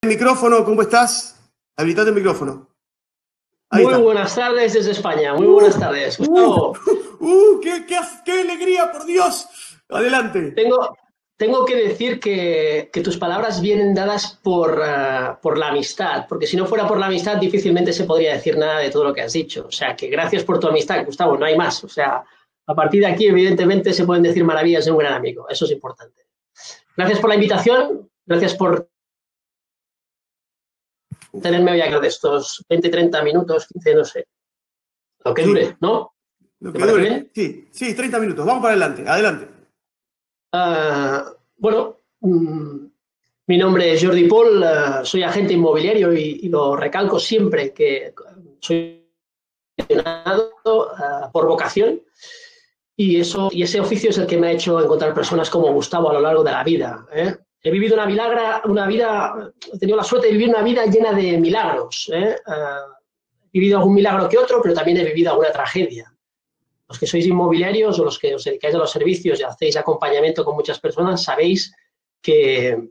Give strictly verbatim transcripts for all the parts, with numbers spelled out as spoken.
Micrófono, ¿cómo estás? Habilitate el micrófono. Ahí muy está. Buenas tardes desde España, muy uh, buenas tardes. Gustavo. Uh, uh, qué, qué, ¡Qué alegría, por Dios! Adelante. Tengo, tengo que decir que, que tus palabras vienen dadas por, uh, por la amistad, porque si no fuera por la amistad difícilmente se podría decir nada de todo lo que has dicho. O sea, que gracias por tu amistad, Gustavo, no hay más. O sea, a partir de aquí evidentemente se pueden decir maravillas de un gran amigo, eso es importante. Gracias por la invitación, gracias por tenerme hoy aquí de estos veinte, treinta minutos, quince, no sé. Lo que dure, sí. ¿No? Lo que dure. Bien? Sí, sí, treinta minutos. Vamos para adelante. Adelante. Uh, bueno, um, mi nombre es Jordi Paul, uh, soy agente inmobiliario y, y lo recalco siempre que soy aficionado uh, por vocación y, eso, y ese oficio es el que me ha hecho encontrar personas como Gustavo a lo largo de la vida, ¿eh? He vivido una, milagra, una vida, he tenido la suerte de vivir una vida llena de milagros. ¿eh? Uh, he vivido algún milagro que otro, pero también he vivido alguna tragedia. Los que sois inmobiliarios o los que os dedicáis a los servicios y hacéis acompañamiento con muchas personas, sabéis que,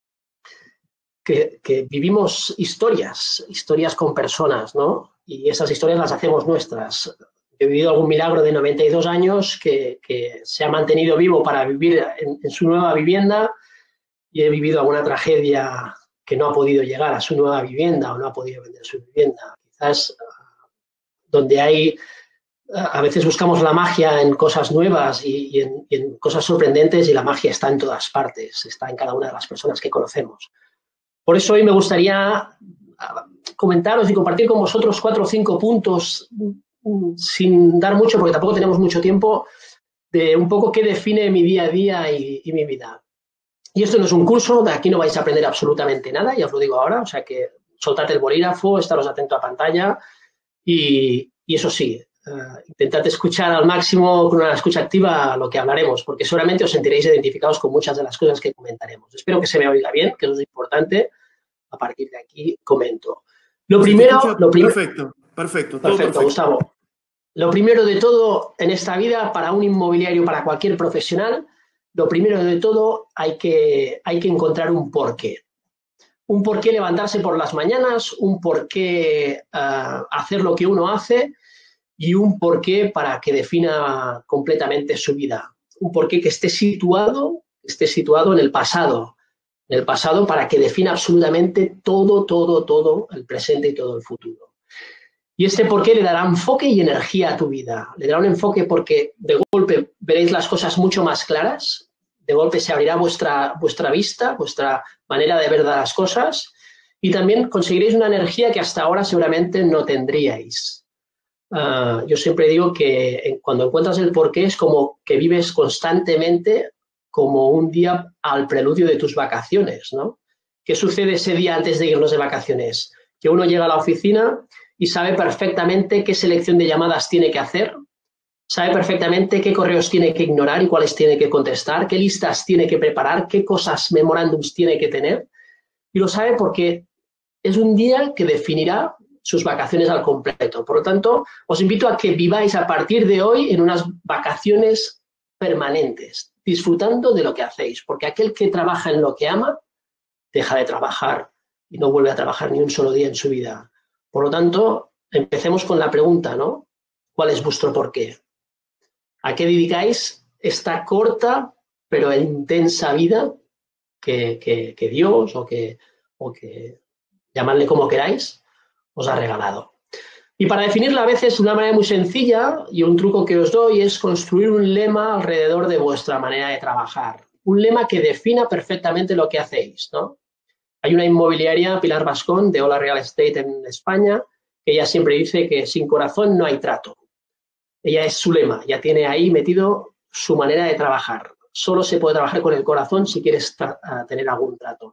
que, que vivimos historias, historias con personas, ¿no? Y esas historias las hacemos nuestras. He vivido algún milagro de noventa y dos años que, que se ha mantenido vivo para vivir en, en su nueva vivienda. Y he vivido alguna tragedia que no ha podido llegar a su nueva vivienda o no ha podido vender su vivienda. Quizás donde hay, a veces buscamos la magia en cosas nuevas y, y, en, y en cosas sorprendentes y la magia está en todas partes, está en cada una de las personas que conocemos. Por eso hoy me gustaría comentaros y compartir con vosotros cuatro o cinco puntos, sin dar mucho porque tampoco tenemos mucho tiempo, de un poco qué define mi día a día y, y mi vida. Y esto no es un curso, de aquí no vais a aprender absolutamente nada, ya os lo digo ahora, o sea que soltad el bolígrafo, estaros atento a pantalla y, y eso sí, uh, intentad escuchar al máximo con una escucha activa lo que hablaremos, porque seguramente os sentiréis identificados con muchas de las cosas que comentaremos. Espero que se me oiga bien, que eso es importante. A partir de aquí comento. Lo primero... Lo prim perfecto, perfecto, todo perfecto, perfecto, Gustavo. Lo primero de todo en esta vida, para un inmobiliario, para cualquier profesional, lo primero de todo, hay que, hay que encontrar un porqué. Un porqué levantarse por las mañanas, un porqué uh, hacer lo que uno hace y un porqué para que defina completamente su vida. Un porqué que esté situado, esté situado en el pasado. En el pasado para que defina absolutamente todo, todo, todo el presente y todo el futuro. Y este porqué le dará enfoque y energía a tu vida. Le dará un enfoque porque de golpe veréis las cosas mucho más claras, de golpe se abrirá vuestra, vuestra vista, vuestra manera de ver las cosas y también conseguiréis una energía que hasta ahora seguramente no tendríais. Uh, yo siempre digo que cuando encuentras el porqué es como que vives constantemente como un día al preludio de tus vacaciones, ¿no? ¿Qué sucede ese día antes de irnos de vacaciones? Que uno llega a la oficina y sabe perfectamente qué selección de llamadas tiene que hacer, sabe perfectamente qué correos tiene que ignorar y cuáles tiene que contestar, qué listas tiene que preparar, qué cosas, memorándums tiene que tener. Y lo sabe porque es un día que definirá sus vacaciones al completo. Por lo tanto, os invito a que viváis a partir de hoy en unas vacaciones permanentes, disfrutando de lo que hacéis, porque aquel que trabaja en lo que ama, deja de trabajar y no vuelve a trabajar ni un solo día en su vida. Por lo tanto, empecemos con la pregunta, ¿no? ¿Cuál es vuestro porqué? ¿A qué dedicáis esta corta pero intensa vida que, que, que Dios o que, o que llamadle como queráis, os ha regalado? Y para definirla a veces de una manera muy sencilla y un truco que os doy es construir un lema alrededor de vuestra manera de trabajar. Un lema que defina perfectamente lo que hacéis, ¿no? Hay una inmobiliaria, Pilar Bascón, de Hola Real Estate en España, que ella siempre dice que sin corazón no hay trato. Ella es su lema, ya tiene ahí metido su manera de trabajar. Solo se puede trabajar con el corazón si quieres tener algún trato.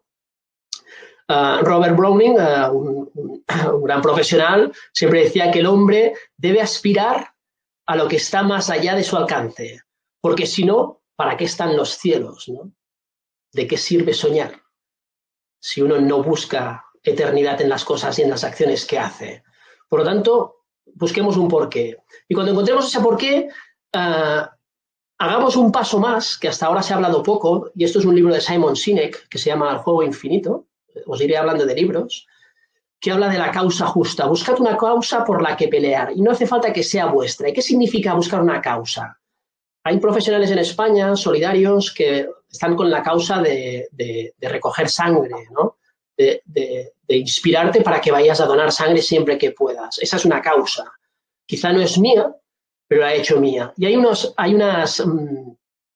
Uh, Robert Browning, uh, un, un, un gran profesional, siempre decía que el hombre debe aspirar a lo que está más allá de su alcance, porque si no, ¿para qué están los cielos, ¿no? ¿De qué sirve soñar si uno no busca eternidad en las cosas y en las acciones que hace? Por lo tanto, busquemos un porqué. Y cuando encontremos ese porqué, uh, hagamos un paso más, que hasta ahora se ha hablado poco, y esto es un libro de Simon Sinek, que se llama El juego infinito. os iré hablando de libros, que habla de la causa justa. Buscad una causa por la que pelear y no hace falta que sea vuestra. ¿Y qué significa buscar una causa? Hay profesionales en España, solidarios, que están con la causa de, de, de recoger sangre, ¿no? De, de, de inspirarte para que vayas a donar sangre siempre que puedas. Esa es una causa. Quizá no es mía, pero la he hecho mía. Y hay, unos, hay unas, um,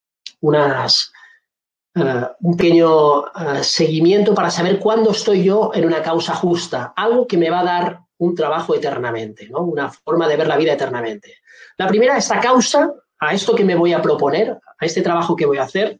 unas uh, un pequeño uh, seguimiento para saber cuándo estoy yo en una causa justa, algo que me va a dar un trabajo eternamente, ¿no? Una forma de ver la vida eternamente. La primera, esta causa, a esto que me voy a proponer, a este trabajo que voy a hacer,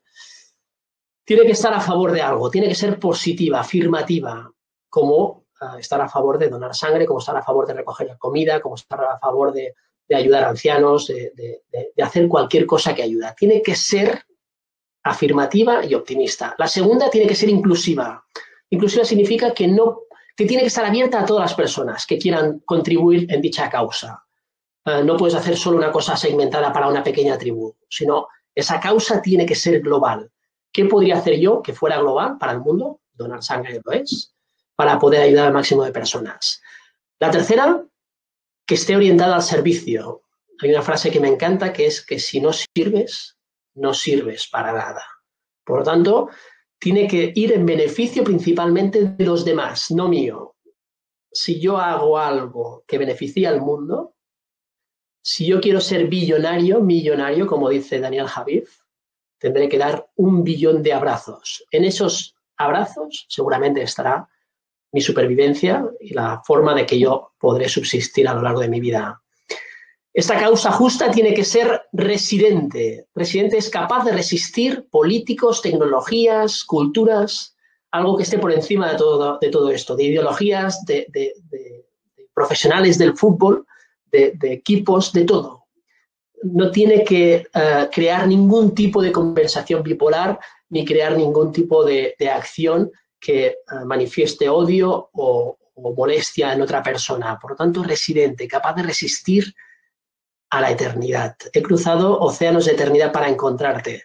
tiene que estar a favor de algo, tiene que ser positiva, afirmativa, como uh, estar a favor de donar sangre, como estar a favor de recoger comida, como estar a favor de, de ayudar a ancianos, de, de, de, de hacer cualquier cosa que ayuda. Tiene que ser afirmativa y optimista. La segunda tiene que ser inclusiva. Inclusiva significa que, no, que tiene que estar abierta a todas las personas que quieran contribuir en dicha causa. Uh, no puedes hacer solo una cosa segmentada para una pequeña tribu, sino esa causa tiene que ser global. ¿Qué podría hacer yo que fuera global para el mundo? Donar sangre lo es, para poder ayudar al máximo de personas. La tercera, que esté orientada al servicio. Hay una frase que me encanta que es que si no sirves, no sirves para nada. Por lo tanto, tiene que ir en beneficio principalmente de los demás, no mío. Si yo hago algo que beneficie al mundo, si yo quiero ser billonario, millonario, como dice Daniel Javid, tendré que dar un billón de abrazos. En esos abrazos seguramente estará mi supervivencia y la forma de que yo podré subsistir a lo largo de mi vida. Esta causa justa tiene que ser residente. Residente es capaz de resistir políticos, tecnologías, culturas, algo que esté por encima de todo, de todo esto, de ideologías, de, de, de, de profesionales del fútbol, de, de equipos, de todo. No tiene que uh, crear ningún tipo de compensación bipolar ni crear ningún tipo de, de acción que uh, manifieste odio o, o molestia en otra persona. Por lo tanto, residente, capaz de resistir a la eternidad. He cruzado océanos de eternidad para encontrarte.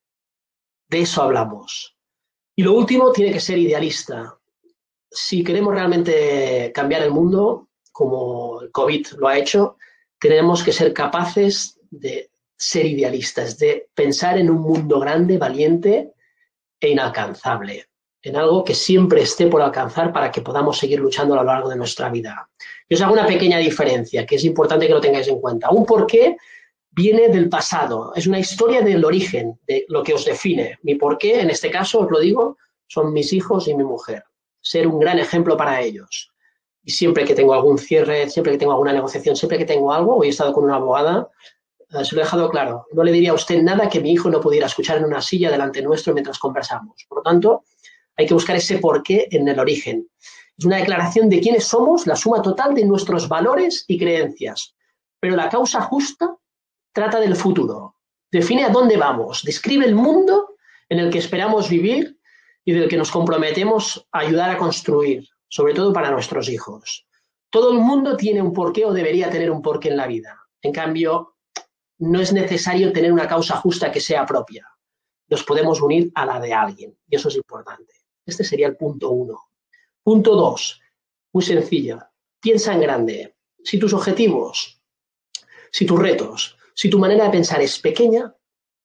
De eso hablamos. Y lo último, tiene que ser idealista. Si queremos realmente cambiar el mundo, como el COVID lo ha hecho, tenemos que ser capaces de ser idealistas, de pensar en un mundo grande, valiente e inalcanzable, en algo que siempre esté por alcanzar para que podamos seguir luchando a lo largo de nuestra vida. Y os hago una pequeña diferencia, que es importante que lo tengáis en cuenta. Un porqué viene del pasado, es una historia del origen, de lo que os define. Mi porqué, en este caso, os lo digo, son mis hijos y mi mujer. Ser un gran ejemplo para ellos. Y siempre que tengo algún cierre, siempre que tengo alguna negociación, siempre que tengo algo, hoy he estado con una abogada, eh, se lo he dejado claro. No le diría a usted nada que mi hijo no pudiera escuchar en una silla delante nuestro mientras conversamos. Por lo tanto, hay que buscar ese porqué en el origen. Es una declaración de quiénes somos, la suma total de nuestros valores y creencias. Pero la causa justa trata del futuro. Define a dónde vamos, describe el mundo en el que esperamos vivir y del que nos comprometemos a ayudar a construir, sobre todo para nuestros hijos. Todo el mundo tiene un porqué o debería tener un porqué en la vida. En cambio, no es necesario tener una causa justa que sea propia. Nos podemos unir a la de alguien y eso es importante. Este sería el punto uno. Punto dos, muy sencillo. Piensa en grande. Si tus objetivos, si tus retos, si tu manera de pensar es pequeña,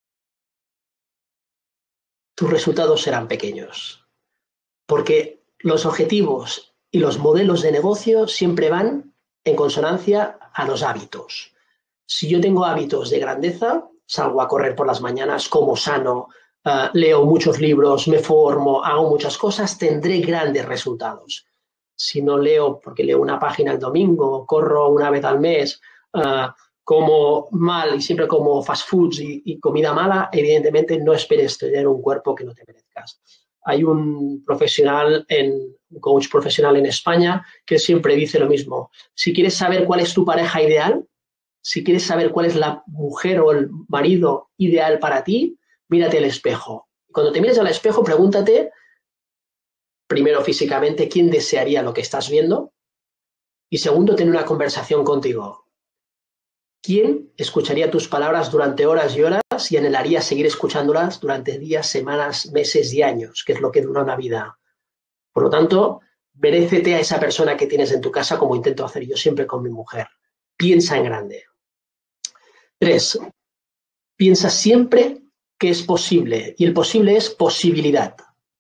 tus resultados serán pequeños. Porque los objetivos y los modelos de negocio siempre van en consonancia a los hábitos. Si yo tengo hábitos de grandeza, salgo a correr por las mañanas, como sano, uh, leo muchos libros, me formo, hago muchas cosas, tendré grandes resultados. Si no leo porque leo una página el domingo, corro una vez al mes, uh, como mal y siempre como fast foods y, y comida mala, evidentemente no esperes tener un cuerpo que no te merezcas. Hay un profesional, en, un coach profesional en España que siempre dice lo mismo. Si quieres saber cuál es tu pareja ideal, si quieres saber cuál es la mujer o el marido ideal para ti, mírate al espejo. Cuando te mires al espejo, pregúntate, primero físicamente, quién desearía lo que estás viendo y segundo, tener una conversación contigo. ¿Quién escucharía tus palabras durante horas y horas y anhelaría seguir escuchándolas durante días, semanas, meses y años, que es lo que dura una vida? Por lo tanto, merécete a esa persona que tienes en tu casa como intento hacer yo siempre con mi mujer. Piensa en grande. Tres, piensa siempre que es posible y el posible es posibilidad.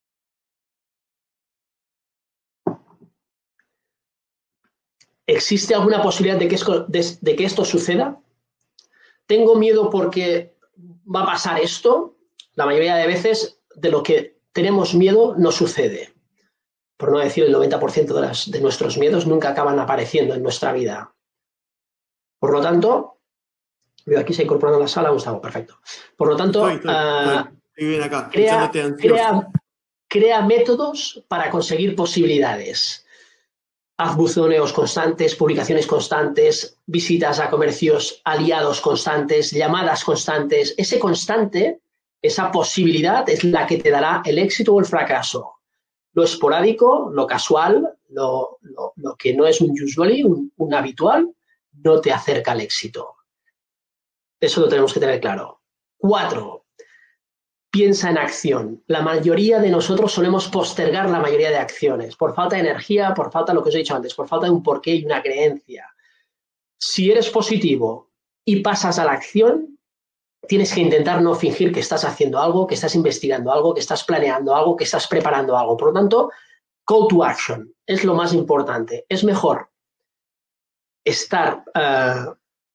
¿Existe alguna posibilidad de que, esto, de, de que esto suceda? ¿Tengo miedo porque va a pasar esto? La mayoría de veces de lo que tenemos miedo no sucede. Por no decir el noventa por ciento de, las, de nuestros miedos nunca acaban apareciendo en nuestra vida. Por lo tanto, veo aquí se ha incorporado a la sala, Gustavo, perfecto. Por lo tanto, estoy, estoy, uh, estoy, estoy bien acá, crea, crea, crea métodos para conseguir posibilidades. Haz buzoneos constantes, publicaciones constantes, visitas a comercios aliados constantes, llamadas constantes. Ese constante, esa posibilidad es la que te dará el éxito o el fracaso. Lo esporádico, lo casual, lo, lo, lo que no es un usually, un, un habitual, no te acerca al éxito. Eso lo tenemos que tener claro. Cuatro, piensa en acción. La mayoría de nosotros solemos postergar la mayoría de acciones por falta de energía, por falta de lo que os he dicho antes, por falta de un porqué y una creencia. Si eres positivo y pasas a la acción, tienes que intentar no fingir que estás haciendo algo, que estás investigando algo, que estás planeando algo, que estás preparando algo. Por lo tanto, call to action es lo más importante. Es mejor estar... Uh,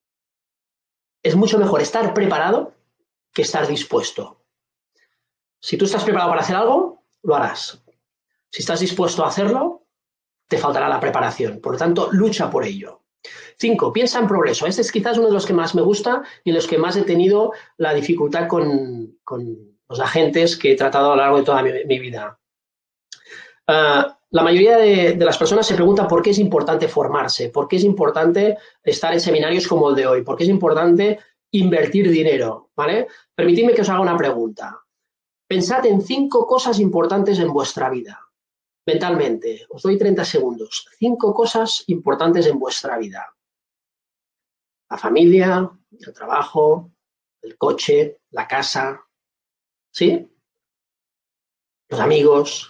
es mucho mejor estar preparado que estar dispuesto. Si tú estás preparado para hacer algo, lo harás. Si estás dispuesto a hacerlo, te faltará la preparación. Por lo tanto, lucha por ello. Cinco, piensa en progreso. Este es quizás uno de los que más me gusta y en los que más he tenido la dificultad con, con los agentes que he tratado a lo largo de toda mi, mi vida. Uh, la mayoría de, de las personas se preguntan por qué es importante formarse, por qué es importante estar en seminarios como el de hoy, por qué es importante invertir dinero, ¿vale? Permitidme que os haga una pregunta. Pensad en cinco cosas importantes en vuestra vida, mentalmente. Os doy treinta segundos. Cinco cosas importantes en vuestra vida. La familia, el trabajo, el coche, la casa, ¿sí? Los amigos.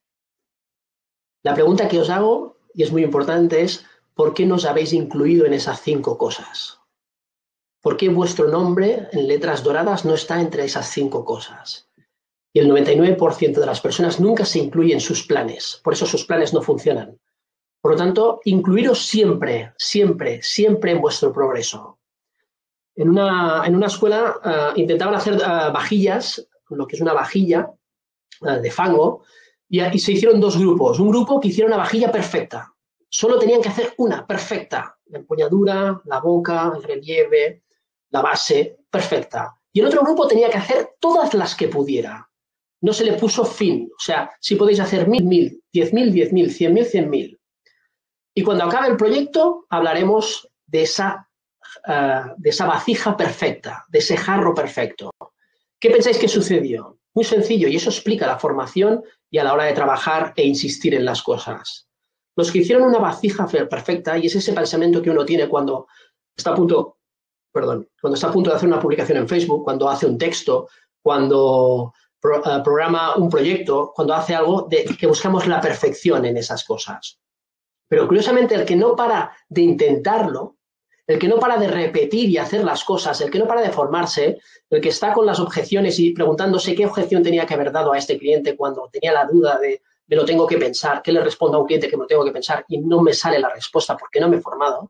La pregunta que os hago, y es muy importante, es ¿por qué no os habéis incluido en esas cinco cosas? ¿Por qué vuestro nombre en letras doradas no está entre esas cinco cosas? Y el noventa y nueve por ciento de las personas nunca se incluye en sus planes. Por eso sus planes no funcionan. Por lo tanto, incluiros siempre, siempre, siempre en vuestro progreso. En una, en una escuela uh, intentaban hacer uh, vajillas, lo que es una vajilla uh, de fango, y, y se hicieron dos grupos. Un grupo que hicieron una vajilla perfecta. Solo tenían que hacer una perfecta. La empuñadura, la boca, el relieve, la base, perfecta. Y el otro grupo tenía que hacer todas las que pudiera. No se le puso fin. O sea, si podéis hacer mil, mil, diez mil, diez mil, cien mil, cien mil. Y cuando acabe el proyecto hablaremos de esa, uh, de esa vasija perfecta, de ese jarro perfecto. ¿Qué pensáis que sucedió? Muy sencillo, y eso explica la formación y a la hora de trabajar e insistir en las cosas. Los que hicieron una vasija perfecta, y es ese pensamiento que uno tiene cuando está a punto, perdón, cuando está a punto de hacer una publicación en Facebook, cuando hace un texto, cuando pro, uh, programa un proyecto, cuando hace algo, de que buscamos la perfección en esas cosas. Pero curiosamente el que no para de intentarlo, el que no para de repetir y hacer las cosas, el que no para de formarse, el que está con las objeciones y preguntándose qué objeción tenía que haber dado a este cliente cuando tenía la duda de me lo tengo que pensar, qué le respondo a un cliente que me lo tengo que pensar y no me sale la respuesta porque no me he formado,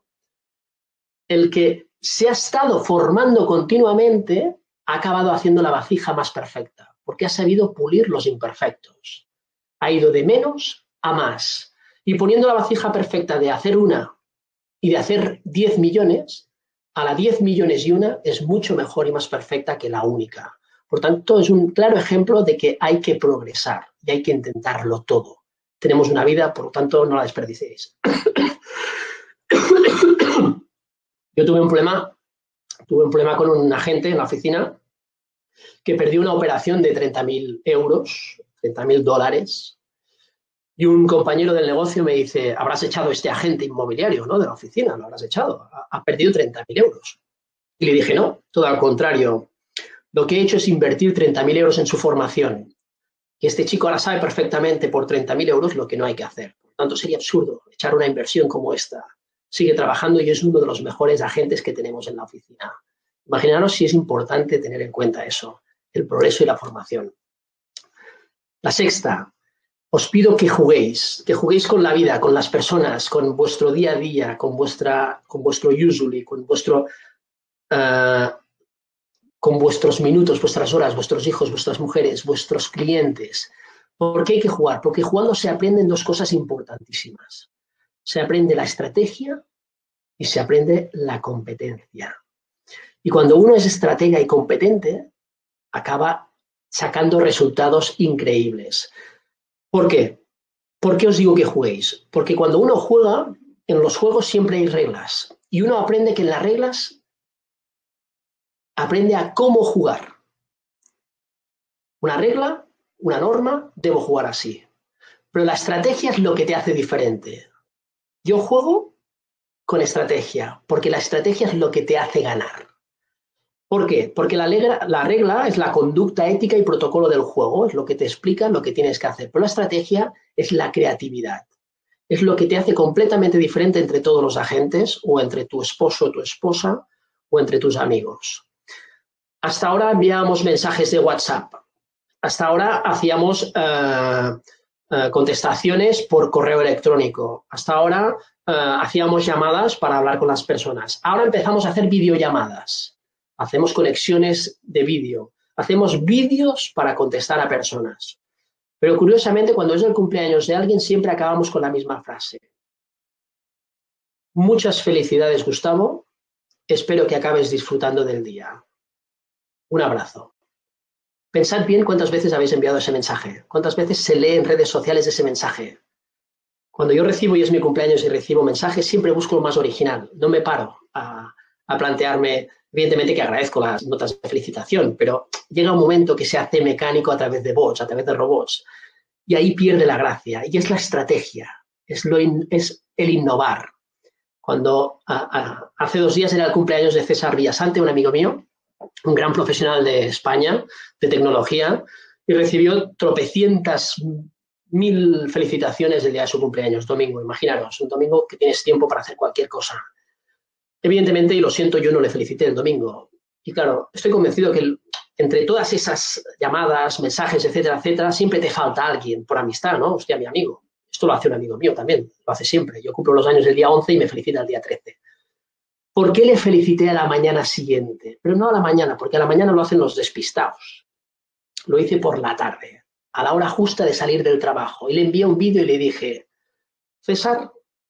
el que se ha estado formando continuamente ha acabado haciendo la vasija más perfecta porque ha sabido pulir los imperfectos. Ha ido de menos a más. Y poniendo la vasija perfecta de hacer una y de hacer diez millones, a la diez millones y una es mucho mejor y más perfecta que la única. Por tanto, es un claro ejemplo de que hay que progresar y hay que intentarlo todo. Tenemos una vida, por lo tanto, no la desperdiciéis. Yo tuve un problema, tuve un problema con un agente en la oficina que perdió una operación de treinta mil euros, treinta mil dólares, y un compañero del negocio me dice, habrás echado a este agente inmobiliario, ¿no? De la oficina, lo habrás echado, ha, ha perdido treinta mil euros. Y le dije, no, todo al contrario. Lo que he hecho es invertir treinta mil euros en su formación. Y este chico ahora sabe perfectamente por treinta mil euros lo que no hay que hacer. Por tanto, sería absurdo echar una inversión como esta. Sigue trabajando y es uno de los mejores agentes que tenemos en la oficina. Imaginaros si es importante tener en cuenta eso, el progreso y la formación. La sexta, os pido que juguéis, que juguéis con la vida, con las personas, con vuestro día a día, con, vuestra, con vuestro usually, con, vuestro, uh, con vuestros minutos, vuestras horas, vuestros hijos, vuestras mujeres, vuestros clientes. ¿Por qué hay que jugar? Porque jugando se aprenden dos cosas importantísimas. Se aprende la estrategia y se aprende la competencia. Y cuando uno es estratega y competente, acaba sacando resultados increíbles. ¿Por qué? ¿Por qué os digo que juguéis? Porque cuando uno juega, en los juegos siempre hay reglas. Y uno aprende que en las reglas aprende a cómo jugar. Una regla, una norma, debo jugar así. Pero la estrategia es lo que te hace diferente. Yo juego con estrategia, porque la estrategia es lo que te hace ganar. ¿Por qué? Porque la regla, la regla es la conducta ética y protocolo del juego, es lo que te explica lo que tienes que hacer. Pero la estrategia es la creatividad. Es lo que te hace completamente diferente entre todos los agentes, o entre tu esposo o tu esposa, o entre tus amigos. Hasta ahora enviábamos mensajes de WhatsApp. Hasta ahora hacíamos uh, uh, contestaciones por correo electrónico. Hasta ahora uh, hacíamos llamadas para hablar con las personas. Ahora empezamos a hacer videollamadas. Hacemos conexiones de vídeo. Hacemos vídeos para contestar a personas. Pero curiosamente, cuando es el cumpleaños de alguien, siempre acabamos con la misma frase. Muchas felicidades, Gustavo. Espero que acabes disfrutando del día. Un abrazo. Pensad bien cuántas veces habéis enviado ese mensaje. Cuántas veces se lee en redes sociales ese mensaje. Cuando yo recibo, y es mi cumpleaños y recibo mensajes, siempre busco lo más original. No me paro a, a plantearme, evidentemente que agradezco las notas de felicitación, pero llega un momento que se hace mecánico a través de bots, a través de robots, y ahí pierde la gracia. Y es la estrategia, es, lo in, es el innovar. Cuando a, a, hace dos días era el cumpleaños de César Villasante, un amigo mío, un gran profesional de España, de tecnología, y recibió tropecientas mil felicitaciones el día de su cumpleaños, domingo. Imaginaros, un domingo que tienes tiempo para hacer cualquier cosa. Evidentemente, y lo siento, yo no le felicité el domingo. Y claro, estoy convencido que el, entre todas esas llamadas, mensajes, etcétera, etcétera, siempre te falta alguien por amistad, ¿no? Hostia, mi amigo. Esto lo hace un amigo mío también, lo hace siempre. Yo cumplo los años el día once y me felicita el día trece. ¿Por qué le felicité a la mañana siguiente? Pero no a la mañana, porque a la mañana lo hacen los despistados. Lo hice por la tarde, a la hora justa de salir del trabajo. Y le envié un vídeo y le dije, César,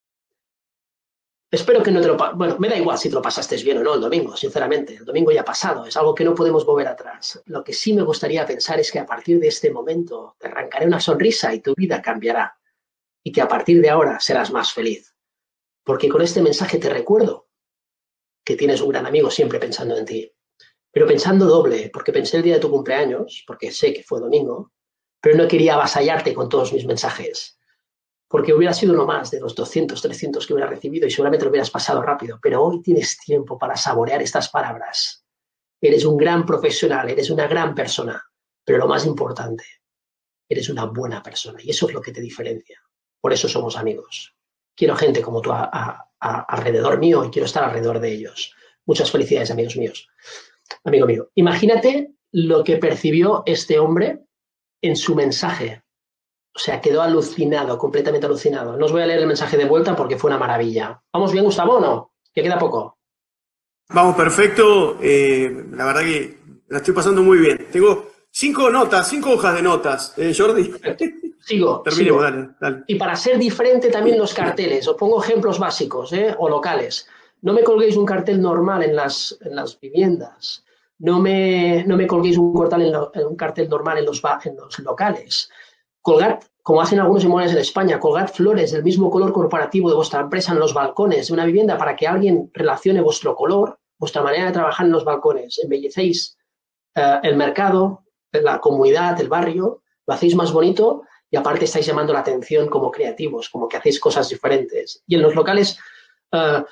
espero que no te lo... Bueno, me da igual si te lo pasaste bien o no el domingo, sinceramente. El domingo ya ha pasado, es algo que no podemos volver atrás. Lo que sí me gustaría pensar es que a partir de este momento te arrancaré una sonrisa y tu vida cambiará. Y que a partir de ahora serás más feliz. Porque con este mensaje te recuerdo que tienes un gran amigo siempre pensando en ti. Pero pensando doble, porque pensé el día de tu cumpleaños, porque sé que fue domingo, pero no quería avasallarte con todos mis mensajes, porque hubiera sido uno más de los doscientos, trescientos que hubiera recibido y seguramente lo hubieras pasado rápido, pero hoy tienes tiempo para saborear estas palabras. Eres un gran profesional, eres una gran persona, pero lo más importante, eres una buena persona y eso es lo que te diferencia. Por eso somos amigos. Quiero gente como tú a, a, a, alrededor mío y quiero estar alrededor de ellos. Muchas felicidades, amigos míos. Amigo mío, imagínate lo que percibió este hombre en su mensaje. O sea, quedó alucinado, completamente alucinado. No os voy a leer el mensaje de vuelta porque fue una maravilla. ¿Vamos bien, Gustavo, o no? Que queda poco. Vamos, perfecto. Eh, la verdad que la estoy pasando muy bien. Tengo cinco notas, cinco hojas de notas. Eh, Jordi. Perfecto. Sigo, Terminemos, sigo. dale, dale. Y para ser diferente también los carteles. Os pongo ejemplos básicos, ¿eh? O locales. No me colguéis un cartel normal en las, en las viviendas. No me, no me colguéis un, cartel en lo, un cartel normal en los, en los locales. Colgad, como hacen algunos inmuebles en España, colgad flores del mismo color corporativo de vuestra empresa en los balcones de una vivienda para que alguien relacione vuestro color, vuestra manera de trabajar en los balcones. Embellecéis eh, el mercado, la comunidad, el barrio, lo hacéis más bonito y aparte estáis llamando la atención como creativos, como que hacéis cosas diferentes. Y en los locales, uh,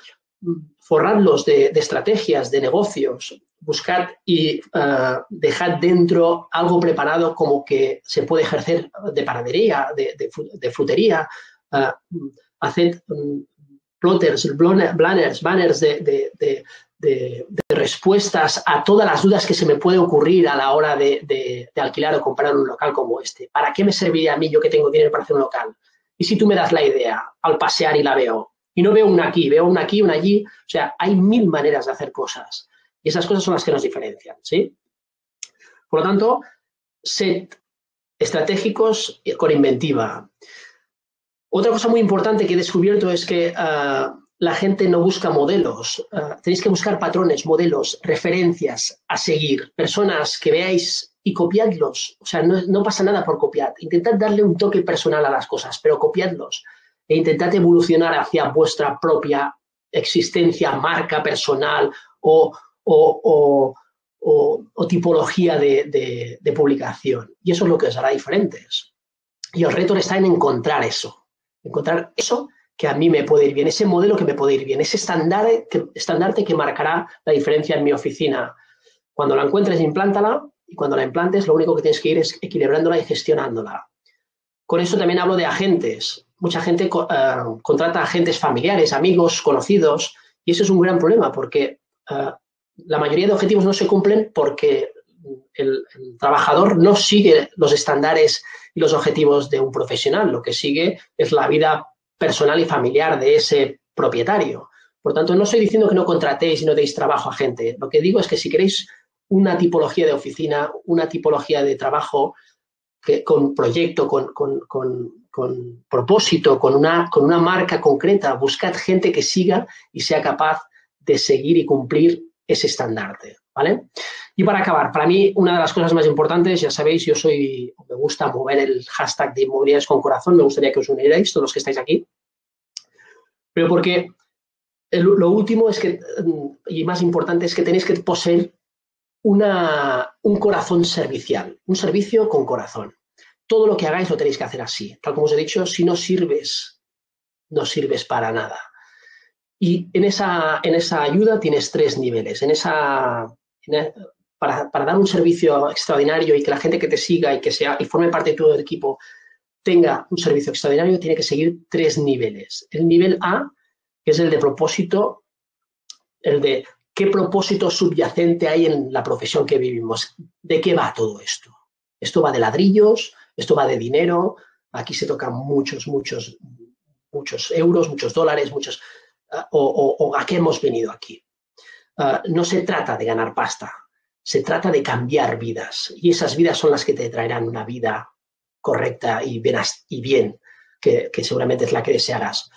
forradlos de, de estrategias, de negocios, buscad y uh, dejad dentro algo preparado como que se puede ejercer de panadería, de, de, de frutería, uh, haced um, plotters, planners, banners de, de, de, de, de respuestas a todas las dudas que se me puede ocurrir a la hora de, de, de alquilar o comprar un local como este. ¿Para qué me serviría a mí yo que tengo dinero para hacer un local? Y si tú me das la idea al pasear y la veo, y no veo una aquí, veo una aquí, una allí, o sea, hay mil maneras de hacer cosas. Y esas cosas son las que nos diferencian, ¿sí? Por lo tanto, sed estratégicos con inventiva. Otra cosa muy importante que he descubierto es que uh, la gente no busca modelos. Uh, tenéis que buscar patrones, modelos, referencias a seguir, personas que veáis y copiadlos. O sea, no, no pasa nada por copiar. Intentad darle un toque personal a las cosas, pero copiadlos. E intentad evolucionar hacia vuestra propia existencia, marca personal o, o, o, o, o tipología de, de, de publicación. Y eso es lo que os hará diferentes. Y el reto está en encontrar eso. Encontrar eso que a mí me puede ir bien, ese modelo que me puede ir bien, ese estandarte que, estandarte que marcará la diferencia en mi oficina. Cuando la encuentres, implántala, y cuando la implantes, lo único que tienes que ir es equilibrándola y gestionándola. Con eso también hablo de agentes. Mucha gente uh, contrata agentes familiares, amigos, conocidos, y eso es un gran problema porque uh, la mayoría de objetivos no se cumplen porque el, el trabajador no sigue los estándares y los objetivos de un profesional. Lo que sigue es la vida personal y familiar de ese propietario. Por tanto, no estoy diciendo que no contratéis y no deis trabajo a gente. Lo que digo es que si queréis una tipología de oficina, una tipología de trabajo que, con proyecto, con, con, con, con propósito, con una, con una marca concreta, buscad gente que siga y sea capaz de seguir y cumplir ese estandarte, ¿vale? Y para acabar, para mí una de las cosas más importantes, ya sabéis, yo soy, me gusta mover el hashtag de inmobiliarios con corazón, me gustaría que os unierais, todos los que estáis aquí, pero porque el, lo último es que, y más importante, es que tenéis que poseer una, un corazón servicial, un servicio con corazón. Todo lo que hagáis lo tenéis que hacer así. Tal como os he dicho, si no sirves, no sirves para nada. Y en esa, en esa ayuda tienes tres niveles. En esa, en, para, para dar un servicio extraordinario y que la gente que te siga y que sea y forme parte de todo el equipo tenga un servicio extraordinario, tiene que seguir tres niveles. El nivel A, que es el de propósito, el de qué propósito subyacente hay en la profesión que vivimos. ¿De qué va todo esto? Esto va de ladrillos, esto va de dinero, aquí se tocan muchos, muchos, muchos euros, muchos dólares, muchos... Uh, o, o, o a qué hemos venido aquí. Uh, no se trata de ganar pasta, se trata de cambiar vidas. Y esas vidas son las que te traerán una vida correcta y bien, y bien que, que seguramente es la que desearás.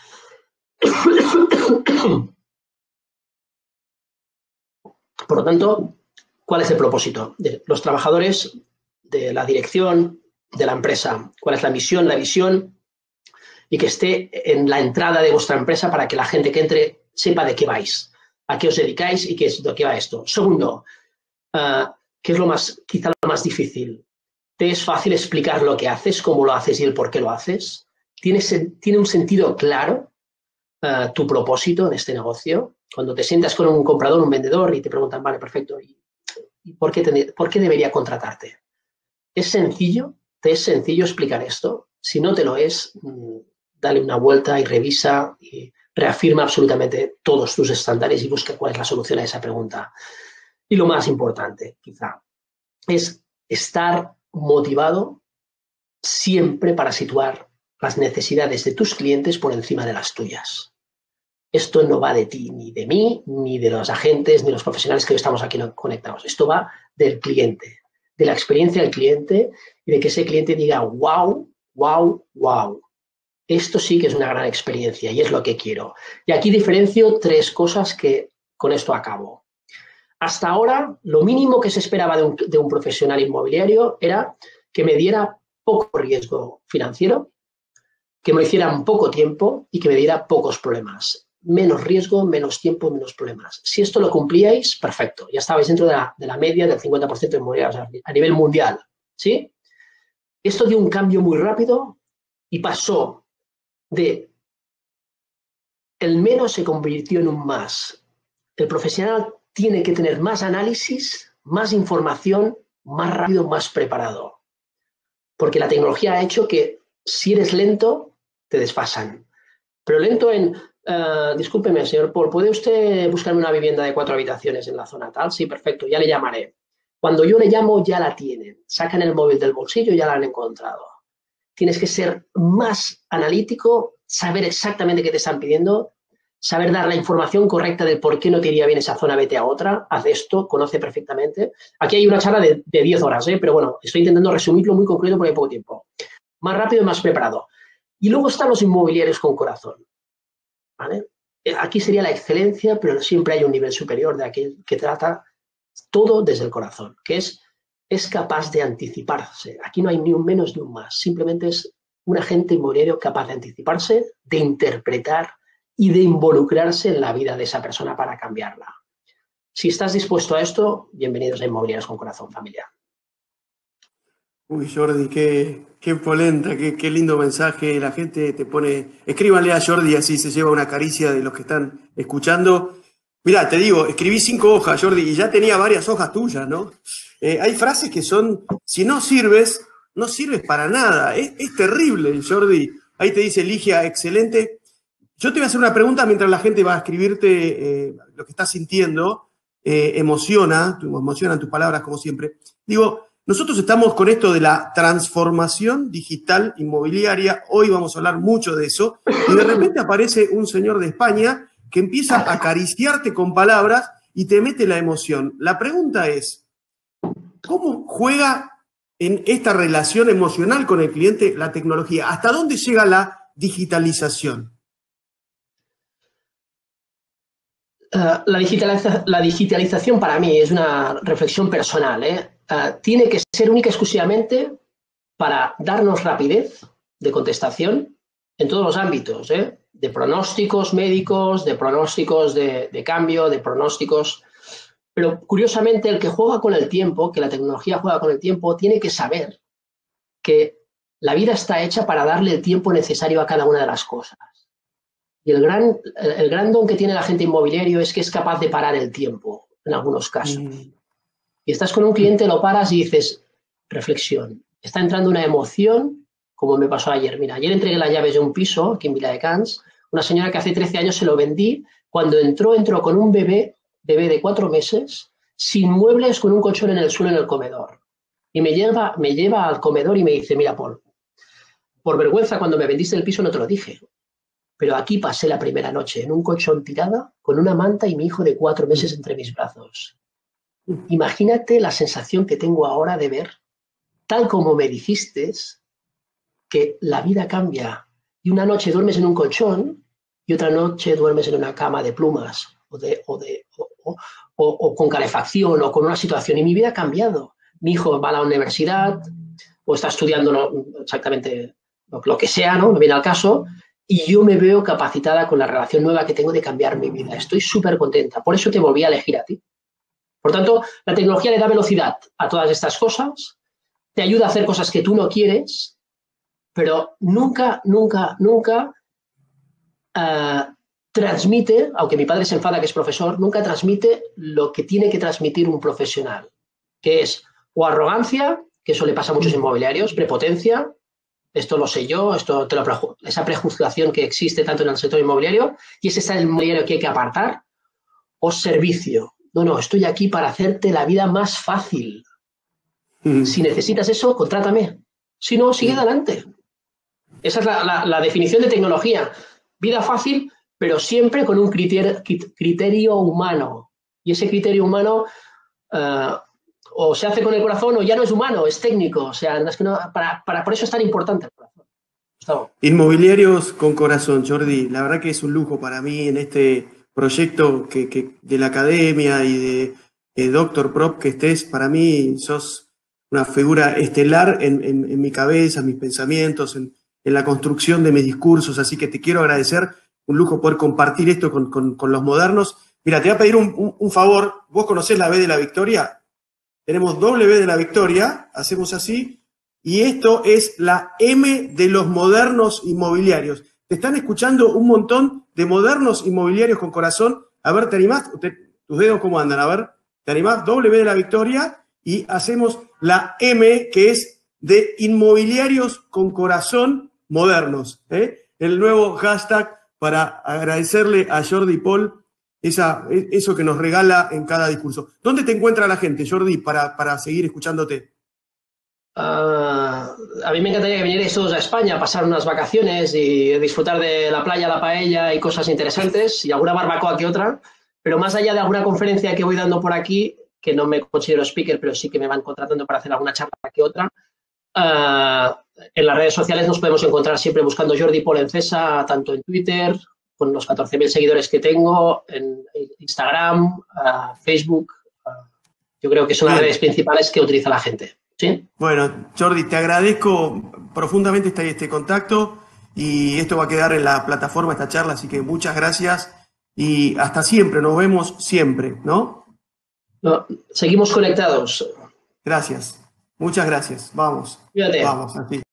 Por lo tanto, ¿cuál es el propósito de los trabajadores, de la dirección, de la empresa? ¿Cuál es la misión, la visión? Y que esté en la entrada de vuestra empresa para que la gente que entre sepa de qué vais, a qué os dedicáis y qué es, de qué va esto. Segundo, uh, ¿qué es lo más, quizá lo más difícil? ¿Te es fácil explicar lo que haces, cómo lo haces y el por qué lo haces? ¿Tiene, tiene un sentido claro uh, tu propósito en este negocio? Cuando te sientas con un comprador, un vendedor y te preguntan, vale, perfecto, ¿y, y por, qué te, por qué debería contratarte? ¿Es sencillo? ¿Te es sencillo explicar esto? Si no te lo es, mmm, dale una vuelta y revisa y reafirma absolutamente todos tus estándares y busca cuál es la solución a esa pregunta. Y lo más importante, quizá, es estar motivado siempre para situar las necesidades de tus clientes por encima de las tuyas. Esto no va de ti, ni de mí, ni de los agentes, ni los profesionales que estamos aquí conectados. Esto va del cliente, de la experiencia del cliente y de que ese cliente diga, wow, wow, wow. Esto sí que es una gran experiencia y es lo que quiero. Y aquí diferencio tres cosas que con esto acabo. Hasta ahora, lo mínimo que se esperaba de un, de un profesional inmobiliario era que me diera poco riesgo financiero, que me lo hiciera en poco tiempo y que me diera pocos problemas. Menos riesgo, menos tiempo, menos problemas. Si esto lo cumplíais, perfecto. Ya estabais dentro de la, de la media del cincuenta por ciento de inmobiliarios a nivel mundial, ¿sí? Esto dio un cambio muy rápido y pasó de el menos se convirtió en un más. El profesional tiene que tener más análisis, más información, más rápido, más preparado. Porque la tecnología ha hecho que si eres lento, te desfasan. Pero lento en, uh, discúlpeme, señor Paul, ¿puede usted buscarme una vivienda de cuatro habitaciones en la zona tal? Sí, perfecto, ya le llamaré. Cuando yo le llamo, ya la tienen. Sacan el móvil del bolsillo, ya la han encontrado. Tienes que ser más analítico, saber exactamente qué te están pidiendo, saber dar la información correcta del por qué no te iría bien esa zona, vete a otra, haz esto, conoce perfectamente. Aquí hay una charla de, de diez horas, ¿eh? Pero bueno, estoy intentando resumirlo muy concreto porque hay poco tiempo. Más rápido y más preparado. Y luego están los inmobiliarios con corazón, ¿vale? Aquí sería la excelencia, pero siempre hay un nivel superior de aquel que trata todo desde el corazón, que es, es capaz de anticiparse. Aquí no hay ni un menos ni un más, simplemente es un agente inmobiliario capaz de anticiparse, de interpretar y de involucrarse en la vida de esa persona para cambiarla. Si estás dispuesto a esto, bienvenidos a Inmobiliarios con Corazón, familia. Uy, Jordi, qué, qué polenta, qué, qué lindo mensaje. La gente te pone... Escríbanle a Jordi, así se lleva una caricia de los que están escuchando. Mirá, te digo, escribí cinco hojas, Jordi, y ya tenía varias hojas tuyas, ¿no? Eh, hay frases que son, si no sirves, no sirves para nada. Es, es terrible, Jordi. Ahí te dice Ligia, excelente. Yo te voy a hacer una pregunta mientras la gente va a escribirte eh, lo que estás sintiendo. Eh, emociona, emocionan tus palabras como siempre. Digo, nosotros estamos con esto de la transformación digital inmobiliaria. Hoy vamos a hablar mucho de eso. Y de repente aparece un señor de España que empieza a acariciarte con palabras y te mete la emoción. La pregunta es, ¿cómo juega en esta relación emocional con el cliente la tecnología? ¿Hasta dónde llega la digitalización? Uh, la, digitaliza la digitalización para mí es una reflexión personal, ¿eh? Uh, tiene que ser única y exclusivamente para darnos rapidez de contestación en todos los ámbitos, ¿eh? De pronósticos médicos, de pronósticos de, de cambio, de pronósticos. Pero curiosamente el que juega con el tiempo, que la tecnología juega con el tiempo, tiene que saber que la vida está hecha para darle el tiempo necesario a cada una de las cosas. Y el gran, el gran don que tiene el agente inmobiliario es que es capaz de parar el tiempo, en algunos casos. Mm. Y estás con un cliente, lo paras y dices, reflexión. Está entrando una emoción, como me pasó ayer. Mira, ayer entregué las llaves de un piso, aquí en Viladecans, una señora que hace trece años se lo vendí. Cuando entró, entró con un bebé, bebé de cuatro meses, sin muebles, con un colchón en el suelo en el comedor. Y me lleva, me lleva al comedor y me dice, mira, Paul, por vergüenza, cuando me vendiste el piso no te lo dije. Pero aquí pasé la primera noche en un colchón tirada, con una manta y mi hijo de cuatro meses entre mis brazos. Imagínate la sensación que tengo ahora de ver, tal como me dijiste, que la vida cambia. Y una noche duermes en un colchón y otra noche duermes en una cama de plumas o, de, o, de, o, o, o, o con calefacción o con una situación. Y mi vida ha cambiado. Mi hijo va a la universidad o está estudiando no, exactamente lo, lo que sea, ¿no? Me viene al caso. Y yo me veo capacitada con la relación nueva que tengo de cambiar mi vida. Estoy súper contenta. Por eso te volví a elegir a ti. Por tanto, la tecnología le da velocidad a todas estas cosas, te ayuda a hacer cosas que tú no quieres, pero nunca, nunca, nunca uh, transmite, aunque mi padre se enfada que es profesor, nunca transmite lo que tiene que transmitir un profesional, que es o arrogancia, que eso le pasa a muchos inmobiliarios, prepotencia. Esto lo sé yo, esto te lo preju esa prejuzgación que existe tanto en el sector inmobiliario, y ese es el inmobiliario que hay que apartar, o servicio. No, no, estoy aquí para hacerte la vida más fácil. Mm. Si necesitas eso, contrátame. Si no, sigue mm. adelante. Esa es la, la, la definición de tecnología. Vida fácil, pero siempre con un criterio, criterio humano. Y ese criterio humano uh, o se hace con el corazón o ya no es humano, es técnico. O sea, es que no, para, para, por eso es tan importante el corazón. Gustavo. Inmobiliarios con corazón, Jordi. La verdad que es un lujo para mí en este proyecto que, que de la academia y de, de Doctor Prop que estés. Para mí sos una figura estelar en, en, en mi cabeza, en mis pensamientos, en, en la construcción de mis discursos. Así que te quiero agradecer. Un lujo poder compartir esto con, con, con los modernos. Mira, te voy a pedir un, un, un favor. ¿Vos conocés la B de la Victoria? Tenemos doble B de la Victoria, hacemos así, y esto es la M de los modernos inmobiliarios. Te están escuchando un montón de Modernos Inmobiliarios con Corazón. A ver, ¿te animás? ¿Te, ¿Tus dedos cómo andan? A ver, ¿te animás? W de la Victoria y hacemos la M, que es de Inmobiliarios con Corazón Modernos. ¿eh? El nuevo hashtag para agradecerle a Jordi Paul esa, eso que nos regala en cada discurso. ¿Dónde te encuentra la gente, Jordi, para, para seguir escuchándote? Uh, a mí me encantaría que vinierais todos a España a pasar unas vacaciones y disfrutar de la playa, la paella y cosas interesantes y alguna barbacoa que otra, pero más allá de alguna conferencia que voy dando por aquí, que no me considero speaker, pero sí que me van contratando para hacer alguna charla que otra, uh, en las redes sociales nos podemos encontrar siempre buscando Jordi Paul Encesa, tanto en Twitter, con los catorce mil seguidores que tengo, en Instagram, uh, Facebook. Uh, yo creo que son las redes principales que utiliza la gente. ¿Sí? Bueno, Jordi, te agradezco profundamente este, este contacto y esto va a quedar en la plataforma, esta charla, así que muchas gracias y hasta siempre, nos vemos siempre, ¿no? No, seguimos conectados. Gracias, muchas gracias, vamos. Cuídate. Vamos, así.